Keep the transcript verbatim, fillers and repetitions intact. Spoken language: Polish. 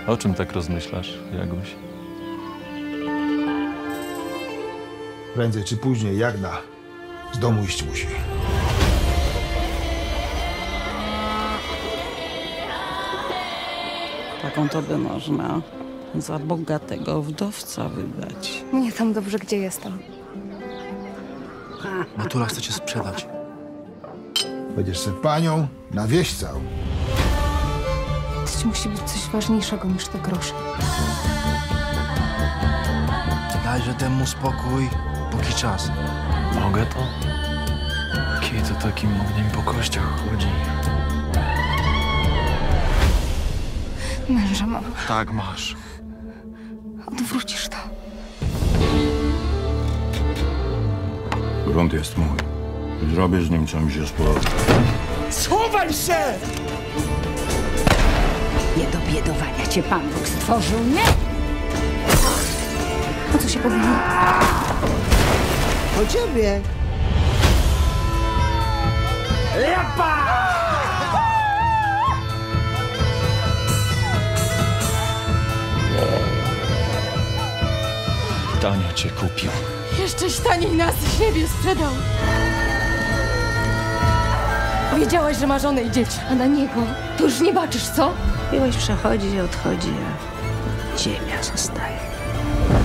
O czym tak rozmyślasz, Jaguś? Prędzej czy później Jagna z domu iść musi. Taką to by można za bogatego wdowca wydać. Mnie tam dobrze, gdzie jestem. Matura chce cię sprzedać. Będziesz se panią na wieś całą. To musi być coś ważniejszego niż te grosze. Dajże temu spokój, póki czas. Mogę to? Kiedy to takim ogniem po kościach chodzi? Męża mam. Tak masz. Odwrócisz to. Grunt jest mój. Zrobię z nim, co mi się spodoba. Schowaj się! Nie do biedowania cię Pan Bóg stworzył, nie! O co się powinno? O ciebie! Lepa! Tanio cię kupił. Jeszcze taniej nas siebie sprzedał. Wiedziałaś, że ma żonę i dzieci, a na niego to już nie baczysz, co? Miłość przechodzi i odchodzi, a ziemia zostaje.